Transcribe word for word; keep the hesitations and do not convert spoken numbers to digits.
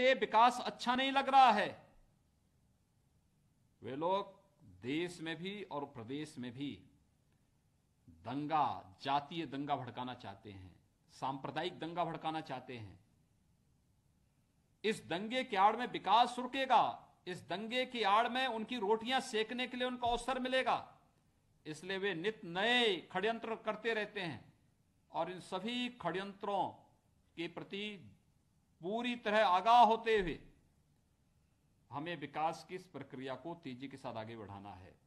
जिसे विकास अच्छा नहीं लग रहा है, वे लोग देश में भी और प्रदेश में भी दंगा, जातीय दंगा भड़काना चाहते हैं, सांप्रदायिक दंगा भड़काना चाहते हैं। इस दंगे की आड़ में विकास रुकेगा, इस दंगे की आड़ में उनकी रोटियां सेकने के लिए उनको अवसर मिलेगा, इसलिए वे नित नए षड्यंत्र करते रहते हैं। और इन सभी षड्यंत्रों के प्रति पूरी तरह आगाह होते हुए हमें विकास की इस प्रक्रिया को तेजी के साथ आगे बढ़ाना है।